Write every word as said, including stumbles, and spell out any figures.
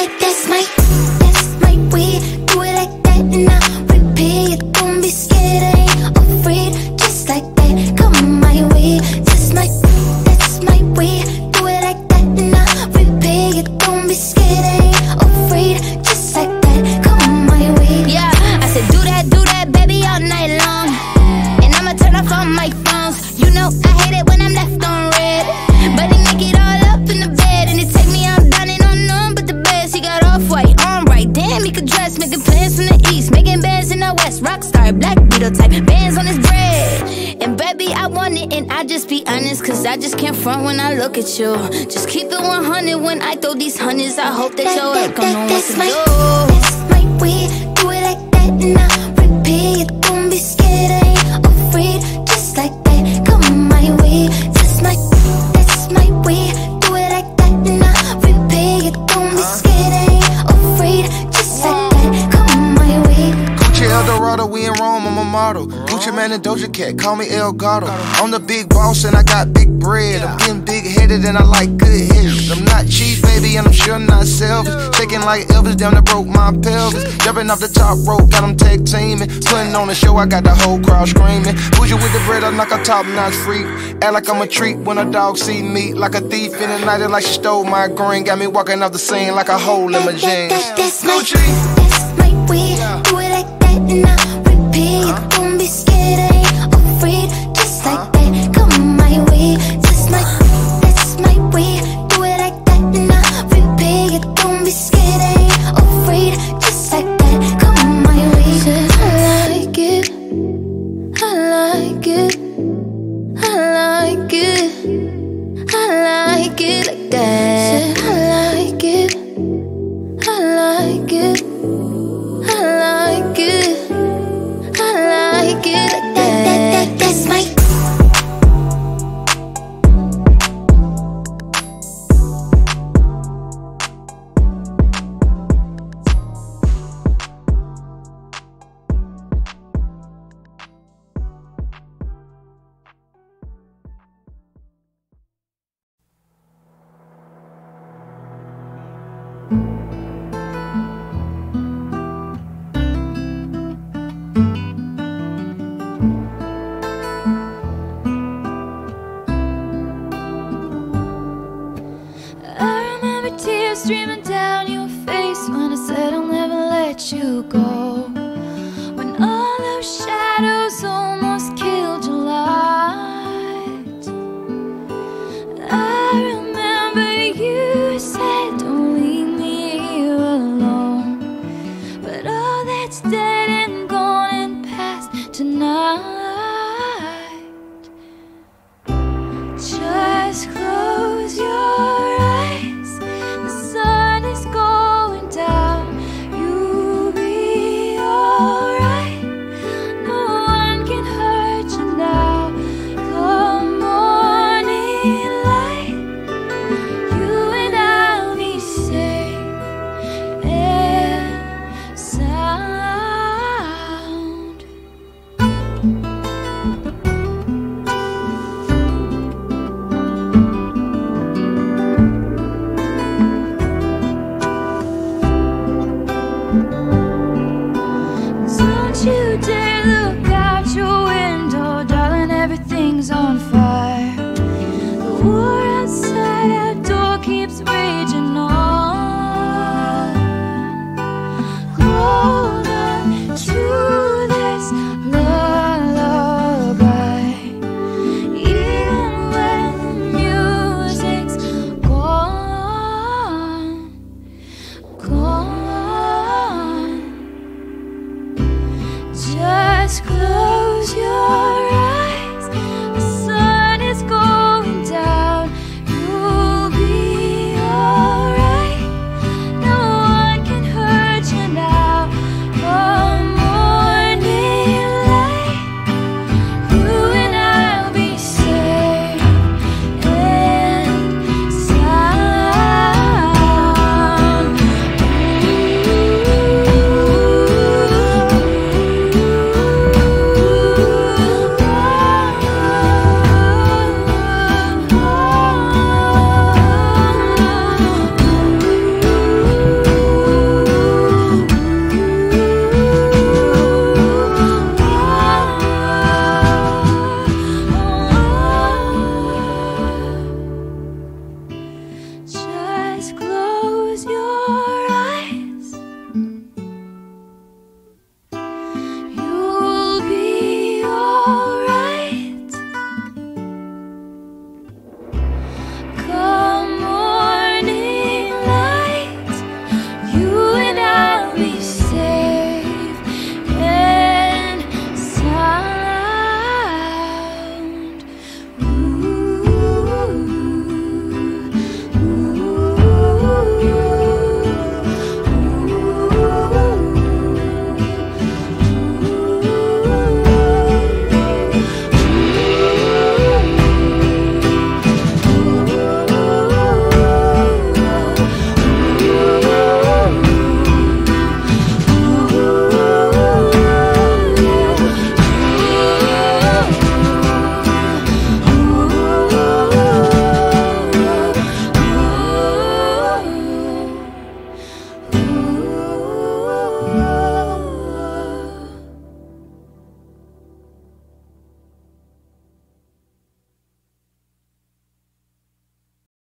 that, that's my, that's my way. Do it like that and I'll repeat it. Don't be scared, I ain't afraid. Just like that, come my way. That's my, that's my way. Do it like that and I'll repeat it. Don't be scared, I ain't afraid. Just like that, come my way. Yeah, I said do that, do that, baby, all night long. And I'ma turn off all my phones. You know I hate it when I'm left on red, but he make it all up in the bed, and it take me out dining on none but the best. He got off-white, on right, damn, he could dress. Making plans from the east, making bands in the west. Rockstar, black beetle type, bands on his bread. And baby, I want it, and I just be honest, cause I just can't front when I look at you. Just keep it one hundred when I throw these hundreds. I hope that, that your work don't know what to my, do. That's my way, do it like that and I'll repeat it. Don't be scared, I ain't afraid. Just like that, come my way. That's my, that's my way, do it like that and I'll repeat it. Don't be scared, I ain't afraid. Just like that, come my way. Gucci Eldorado, we in Rome, I'm a model. Gucci Man and Doja Cat, call me El Gato. I'm the big boss and I got big bread. I'm getting big headed and I like good heads. I'm not cheap, baby, and I'm sure not selfish. Shaking like Elvis, down that broke my pelvis. Jumping off the top rope, got them tag teaming. Putting on the show, I got the whole crowd screaming. Bougie with the bread, I'm like a top notch freak. Act like I'm a treat when a dog see me. Like a thief in the night, like she stole my green. Got me walking off the scene like a hole in my jeans. That, that, that's my, that's my way, do it like that and I'll repeat it. Don't be scared, I ain't afraid. Just like that, come my way. That's my, that's my way, do it like that and I'll repeat it. Don't be scared, I ain't afraid. Just like that, come my way. Said I like it, I like it, I like it, I like it like that. Said I like it, I like it, I like it, I like it like that. That, that, that's my. Streaming down your face when I said I'll never let you go. When all those shadows almost killed your light, I remember you said don't leave me here alone. But all that's dead and gone and past tonight. Just close your eyes, the sun is going down. You'll be alright, no one can hurt you now. Come morning light, you and I'll be safe and sound. Don't you dare look out your window, darling, everything's on fire. The war outside our door keeps raging.